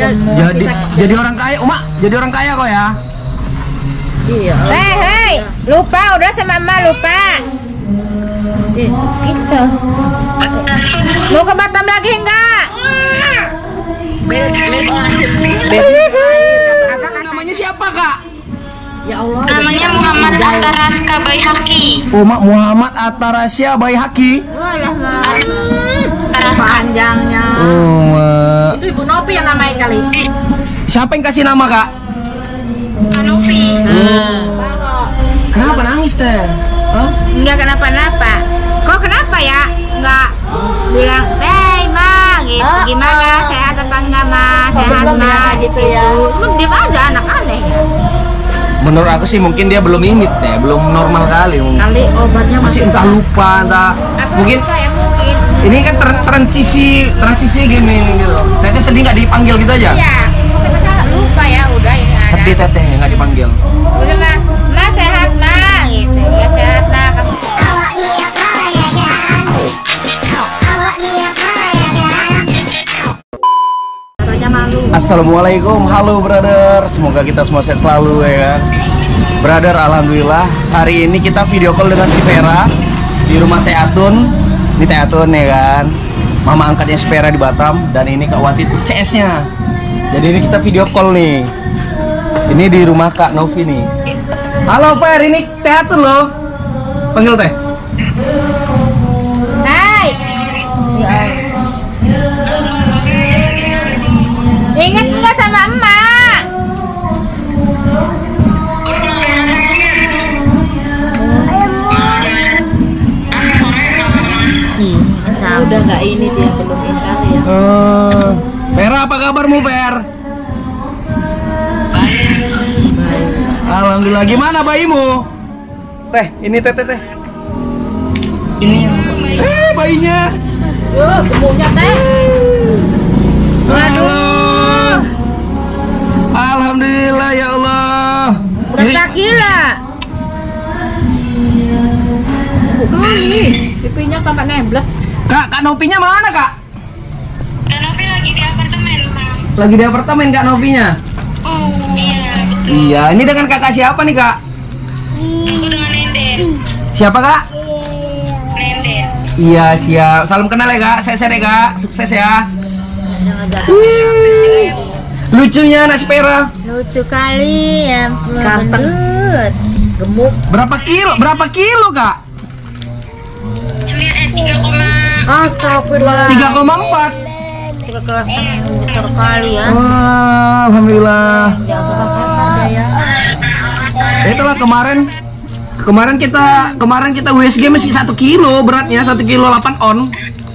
jadi orang kaya, Uma. Jadi orang kaya kok ya. Iya. Hei, lupa udah sama mama lupa. Gitu. Mau ke Batam lagi enggak? Namanya siapa, Kak? Ya Allah. Namanya Muhammad Ataraska Baihaqi. Muhammad Atarasya Baihaqi. Walah, Panjangnya. Itu Ibu Novi yang namanya kali. Siapa yang kasih nama, Kak? Kanovi. Kenapa nangis teh? Enggak kenapa-napa. Kok kenapa ya? Enggak bilang, Ma, gitu. Gimana? Sehat apa enggak, Ma? Sehat, Ma, di situ. Diam aja, anak aneh ya. Menurut aku sih mungkin dia belum ini teh, belum normal kali. Kali obatnya Masih entah lupa, entah mungkin. Kayak mungkin. Ini kan transisi gini gitu. Teteh sedih nggak dipanggil gitu aja? Iya, masa lupa ya udah ini anak. Sedih teteh nggak dipanggil. Udah Ma sehat Ma, gitu. Ya sehat lah kamu. Assalamualaikum, halo brother. Semoga kita semua sehat selalu ya kan. Brother, alhamdulillah hari ini kita video call dengan si Vera di rumah Teh Atun. Ini Teh Atun ya kan, mama angkatnya si Vera di Batam. Dan ini Kak Wati CS nya. Jadi ini kita video call nih. Ini di rumah Kak Novi nih. Halo Fer, ini Teh Atun loh. Panggil Teh. Hai. Ingat nggak sama emak? Udah nggak ini dia belum ini kali ya. Vera, apa kabarmu Fer? Alhamdulillah. Gimana bayimu? Teh, ini teh. Ini. Bayinya. Gemuknya teh. Aduh. Alhamdulillah ya Allah. Berapa gila? Pipinya sampai nemblek. Kak Novinya mana, Kak? Kanovi lagi di apartemen, Mam. Lagi di apartemen Kak Novinya? Iya, betul. Iya, ini dengan kakak siapa nih, Kak? Aku dengan Nenden. Siapa, Kak? Nenden. Iya, siap. Salam kenal ya, Kak. Sehat ya, Kak. Sukses ya. Lucunya anak Spera. Lucu kali ya, Ganteng. gendut. Gemuk. Berapa kilo, Kak? 3, Astagfirullah. 3,4. Tiga kelas besar kali ya. Wah, alhamdulillah. Jaga saja ya. Itulah kemarin kita WSG masih 1 kilo beratnya, 1 kilo 8 on.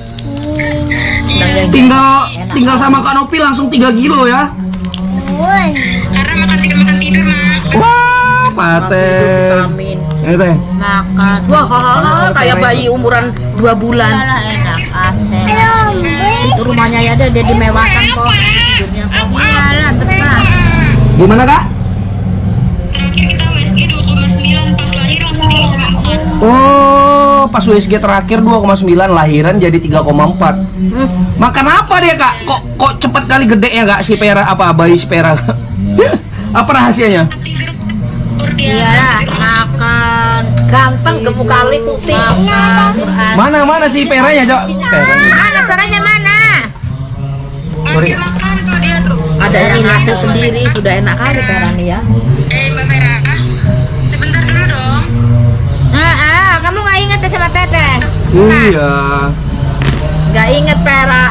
Tinggal sama Kak Novi langsung 3 kilo ya. Karena makan tidur, Mas. Wah, paten. Vitamin. Teh. Makan. Wah, kayak bayi umuran 2 bulan. Malah enak asem. Itu rumahnya ya dia dimewahkan kok. Hidupnya kok. Iyalah betah. Gimana, Kak? Terakhir kita WSG 2,9, pas lahir langsung 3,4. Oh, pas WSG terakhir 2,9, lahiran jadi 3,4. Makan apa dia, Kak? Kok cepet kali gede ya, Kak, si Pera, apa bayi si Pera? Apa rahasianya? Iyalah makan. Ganteng, gemuk kali, putih. Mana si Peranya, Cok? Mana suaranya mana? Sorry. Makan tuh dia tuh. Ada nasi sendiri, sudah enak kali Perani ya. Mbak Vera, sebentar dulu dong. Kamu nggak inget ya sama Teteh? Iya. Gak inget Pera.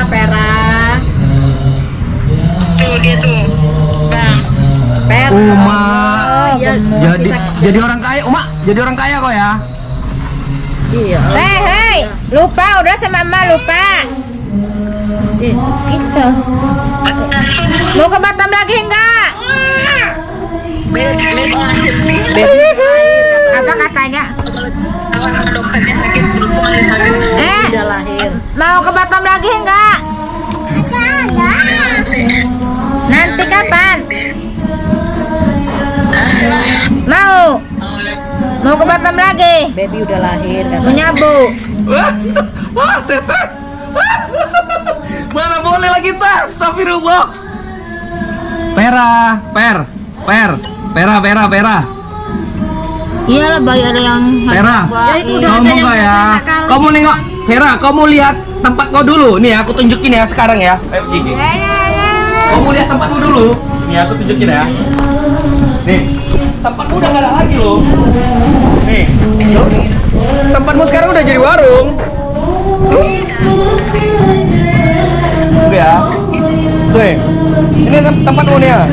Tuh dia tuh, Bang. Pera. Uma. Ya, Jadi orang kaya, Uma. Jadi orang kaya kok ya. Iya. Hei, lupa udah sama mama lupa. Gitu. Mau ke Batam lagi enggak? Apa katanya? Dokternya sakit, berhubungan sakit. Udah lahir. Mau ke Batam lagi enggak? Nanti kapan? Mau ke Batam lagi? Baby udah lahir. Punya Bu. Wah, Teteh. Mana boleh lagi tas, astagfirullah. Pera. Iyalah bayi ada yang Pera, Ya, itu udah ada sombong yang gak ya? nakal. Kamu nengok, Vera, kamu lihat tempat kau dulu. Nih, aku tunjukin ya sekarang ya. Ayo, Gigi. Kamu lihat tempatmu dulu. Nih, aku tunjukin ya. Nih, tempatmu udah gak ada lagi loh. Nih, loh. Tempatmu sekarang udah jadi warung. Tuh ya. Tuh ya. Ini tempatmu nih ya.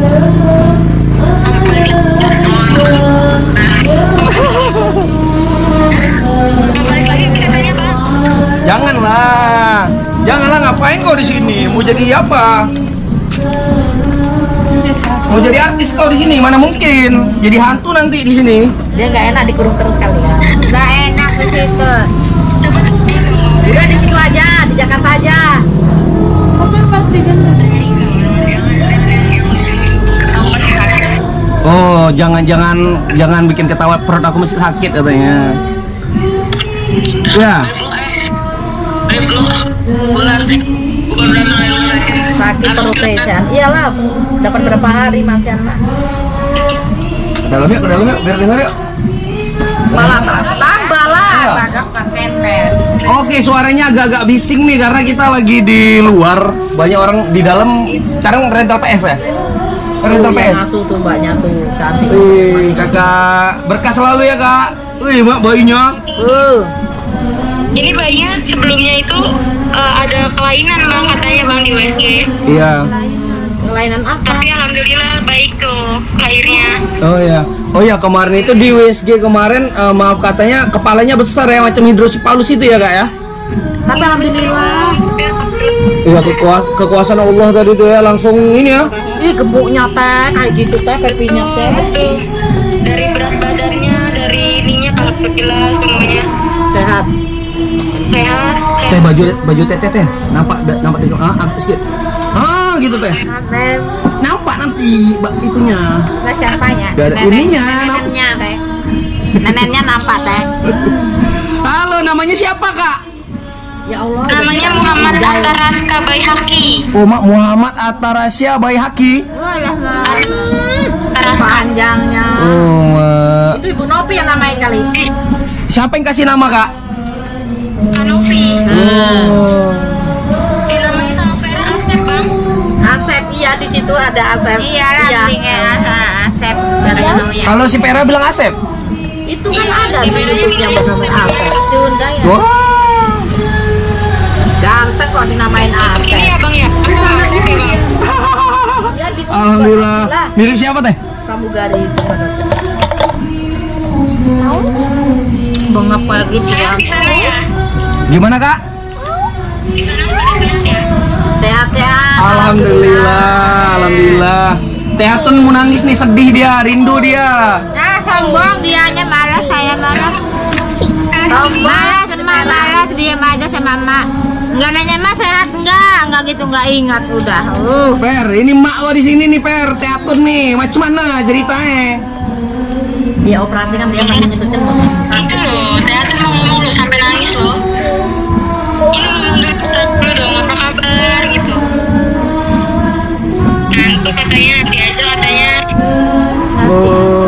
Balik lagi katanya bang. Janganlah, ngapain kau di sini? Mau jadi apa? Mau jadi artis kau di sini? Mana mungkin? Jadi hantu nanti di sini. Dia nggak enak dikurung terus kali ya. nggak enak di situ. Udah di situ aja, di Jakarta aja. Oh, jangan bikin ketawa, perut aku masih sakit katanya. Ya. Sakit perutnya Sian. Iyalah, dapat berapa hari Mas Sian mah. Ke dalam yuk, biar dengar yuk. Malah tambah lah. Ya. Pasok pakai pel. Oke, suaranya agak-agak bising nih karena kita lagi di luar. Banyak orang di dalam. Sekarang rental PS ya? Rental Yang PS. ngasuh tuh mbaknya tuh cantik. Wih, kakak berkah selalu ya kak. Wih, mak bayinya. Ini bayinya sebelumnya itu ada kelainan bang katanya bang di USG. Iya. Kelainan apa? Tapi alhamdulillah baik tuh lahirnya. Oh ya, kemarin itu di WSG kemarin, maaf katanya kepalanya besar ya, macam hidrosipalus itu ya kak ya? Tapi alhamdulillah. Iya, kekuasaan Allah tadi tuh ya, langsung ini ya. Ih, gemuknya teh kayak gitu teh, pepinya teh. Tuh dari berat badannya, dari ininya kalau kecil semuanya Sehat. sehat. Teh baju teh, nampak dari sedikit. Gitu teh. Nampak nanti itunya. Nah siapanya? Gak ada ininya. Neneknya teh. Neneknya nampak teh. Halo, namanya siapa kak? Ya Allah. Namanya Muhammad Ataraska Baihaqi. Oh, Mak Muhammad Atarasya Baihaqi. Walah Panjangnya. Oh, Mak. Itu Ibu Nopi yang namanya kali. Siapa yang kasih nama kak? Kanovi. Oh. Dinamai sama Vera Asep bang. Asep, iya di situ ada Asep. Iya rampingnya Asep namanya. Kalau si Pera bilang Asep. Itu kan ada di YouTube yang bernama Asep. Sunda ya. Wah. Ganteng kok dinamain Ini Asep. ya bang ya. Asal Asep ya bang. Ya di Alhamdulillah. lah. Mirip siapa teh? Pramugari itu. Bengap gitu ya. Di sana ya. Gimana kak? Di sana sehat ya. Sehat-sehat. Alhamdulillah. Teh Atun mau nangis nih, sedih dia, rindu dia. Nah sombong dianya malas, saya malas. Malas diam aja sama mak. Enggak nanya mas sehat enggak gitu, enggak ingat udah. Per, ini mak lo di sini nih Per, Teh Atun nih, macam mana ceritanya? Dia operasi kan dia masih nyentuh cendung. Itu loh, saya tuh mau ngomong lu sampai nangis loh. Ini ngomong dulu dong, apa kabar gitu. Ngantuk katanya, nanti aja katanya. Oh.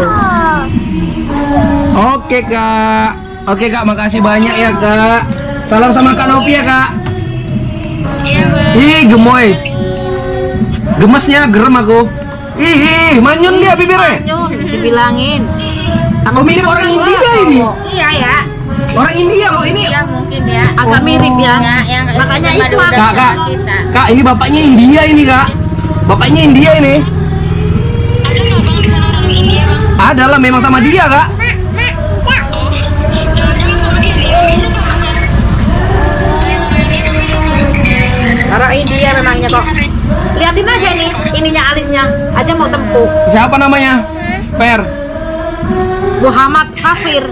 Oke kak, makasih banyak ya kak. Salam sama Kak Novi ya kak. Iya bang. Ih gemoy, gemesnya gerem aku. Ih manyun dia bibirnya. Dibilangin. Aku mirip orang India ini. Iya ya. Orang India loh ini. Iya mungkin ya. Agak mirip ya. Yang Makanya itu Kak, kita. kak ini bapaknya India ini kak. Bapaknya India ini. Ada nggak bang di sana orang India bang? Ada lah, memang sama dia kak. Oh, jangan-jangan sama dia di Indonesia bang? Orang India memangnya kok. Liatin aja nih, ininya alisnya aja mau tempuk. Siapa namanya? Per. Muhammad Safir.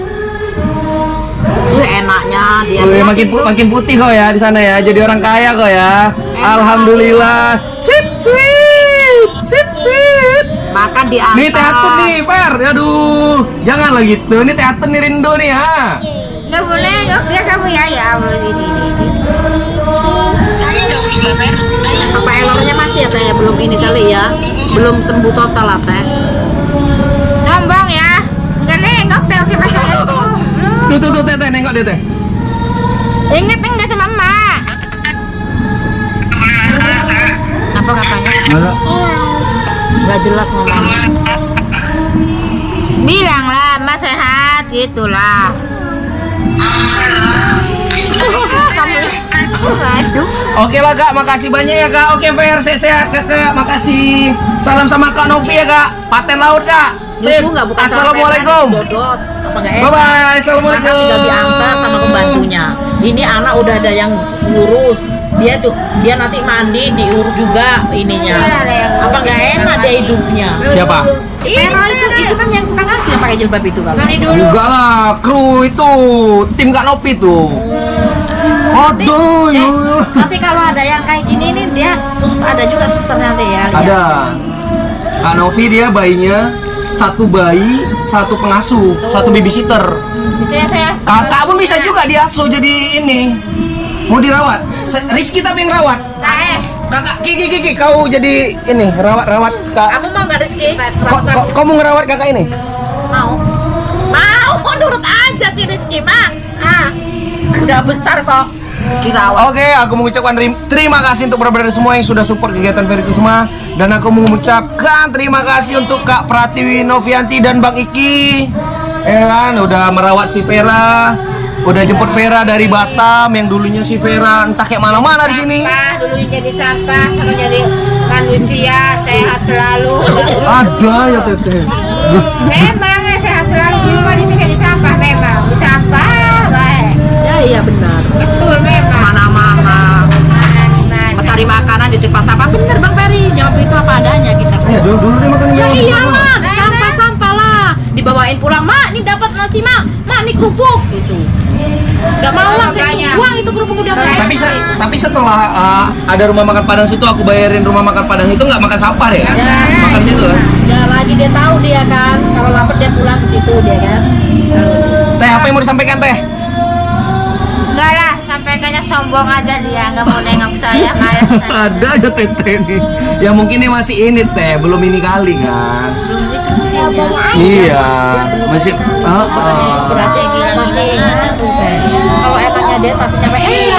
Enaknya dia. Wih, makin putih kok ya di sana ya. Jadi orang kaya kok ya. Alhamdulillah. Sweet. Makan di atas. Nih Teh Atun nih, Per. Aduh, jangan lah gitu. Ini Teh Atun nih rindu nih ha. Nggak boleh, dia kamu ya Allah ini. Tanya dong Mbak Per. Tanya. Apa elornya masih ya teh belum ini kali ya? Belum sembuh total lah teh. Sombong ya. Enggak nengok teh oke masa itu. Tuh teh nengok deh teh. Ingat enggak sama emak? Apa katanya? Masa? Nggak jelas ngomongnya. Bilanglah emak sehat gitulah. Kamu waduh. Oke lah kak, makasih banyak ya kak. Oke PR sehat kakak, makasih. Salam sama Kak Novi ya kak. Paten laut kak. Sip. Nggak bukan Assalamualaikum. Dodot. Apa nggak enak? Bye bye. Anak Assalamualaikum. tinggal diantar sama pembantunya. Ini anak udah ada yang ngurus. Dia nanti mandi diurus juga ininya. Apa nggak enak dia hidupnya? Siapa? Pero itu kan yang tukang asli yang pakai jilbab itu kan. Mandi dulu. Enggak lah, kru itu tim Kak Novi tuh. Aduh, Nanti kalau ada yang kayak gini nih dia khusus ada juga suster nanti ya. lihat. ada. Kak Novi dia bayinya satu bayi, satu pengasuh, satu babysitter. Bisa ya saya? Kakak pun bisa juga diasuh jadi ini. Mau dirawat. Rizky tapi yang rawat. Saya. Kakak Kiki kau jadi ini rawat kak. Kamu mau nggak Rizky? Kau mau ngerawat kakak ini? Mau nurut aja sih Rizky mah. Udah besar kok dirawat. Oke, aku mengucapkan terima kasih untuk brother semua yang sudah support kegiatan Ferry Kusuma. Dan aku mengucapkan terima kasih untuk Kak Pratiwi Novianti dan Bang Iki. Ya kan, udah merawat si Vera. Udah jemput Vera dari Batam yang dulunya si Vera entah kayak mana-mana di sini. Sampah, dulunya jadi sampah, sekarang jadi manusia sehat selalu. Ada ya teteh. Memang sehat selalu, dulu manusia jadi sampah memang. Di sampah, baik. Ya iya benar. Betul memang. Mana-mana. Mencari makanan di tempat sampah. Bener Bang Ferry, jawab itu apa adanya kita. Ya dulu dia makan Ya iyalah, sampah-sampah lah. Dibawain pulang, mak, ini dapat nasi mak, ini kerupuk gitu. Gak mau lah, saya buang itu kerupuk udah banyak. Tapi setelah ada rumah makan Padang situ aku bayarin rumah makan Padang itu nggak makan sampah deh kan? Makan situ kan? Jangan lagi dia tahu dia kan, kalau lapar dia pulang ke situ dia kan. Teh apa yang mau disampaikan teh? Enggak lah, sampaikannya sombong aja dia, nggak mau nengok saya kayak saya. Ada aja teteh nih. Ya mungkin dia masih ini teh, belum ini kali kan? Iya, masih. Berasa masih kalau emangnya dia pasti nyampe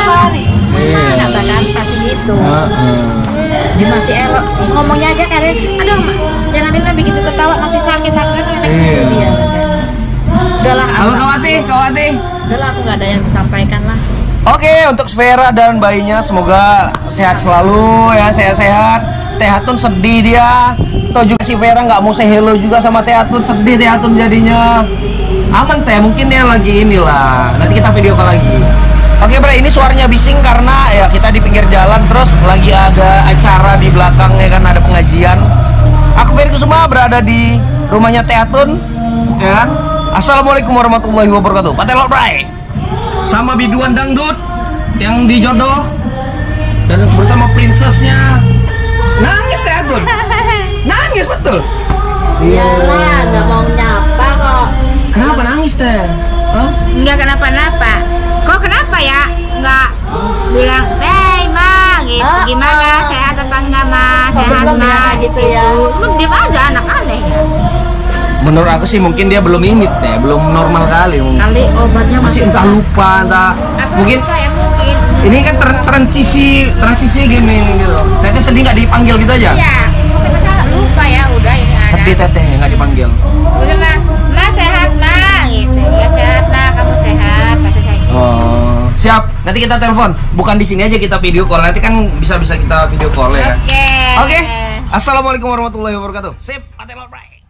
katakan pasti gitu. Dia masih elok ngomongnya aja Karin, aduh jangan ini begitu ketawa masih sakit kan dia. Udahlah. Halo Kawati. Udahlah aku nggak ada yang disampaikan lah. Oke, untuk Vera dan bayinya semoga sehat selalu ya, sehat-sehat. Teh Hatun sedih dia. Toh juga si Vera nggak mau say hello juga sama Teh Hatun, sedih Teh Hatun jadinya. Aman teh, mungkin dia lagi inilah. Nanti kita video call lagi. Oke bre, ini suaranya bising karena ya kita di pinggir jalan terus lagi ada acara di belakangnya kan ada pengajian. Aku Ferry Kusuma berada di rumahnya Teh Hatun, ya kan? Assalamualaikum warahmatullahi wabarakatuh. Patelok bray. Sama biduan dangdut yang dijodoh dan bersama princessnya. Nangis Teh Hatun. Nangis betul. Iyalah, nggak mau nyapa kok. Kenapa nangis teh? Hah? Enggak kenapa-napa. Kok kenapa ya? Enggak bilang, "Hey, Ma," gitu. Gimana? Sehat apa enggak, Ma? Sehat, Ma, gitu ya. Diam aja anak aneh ya. Menurut aku sih mungkin dia belum ini teh, belum normal kali. Kali obatnya Masih entah lupa, entah mungkin Ya mungkin. ini kan transisi gini gitu. Teteh sedih nggak dipanggil gitu aja? Iya, mungkin masalah lupa ya udah ini anak. Sedih teteh nggak dipanggil. Udah, Ma sehat, Ma, gitu. Ya sehat lah, kamu sehat, pasti saya. Oh, siap. Nanti kita telepon. Bukan di sini aja kita video call. Nanti kan bisa kita video call ya. Oke. Oke. Assalamualaikum warahmatullahi wabarakatuh. Sip, Patelok bray.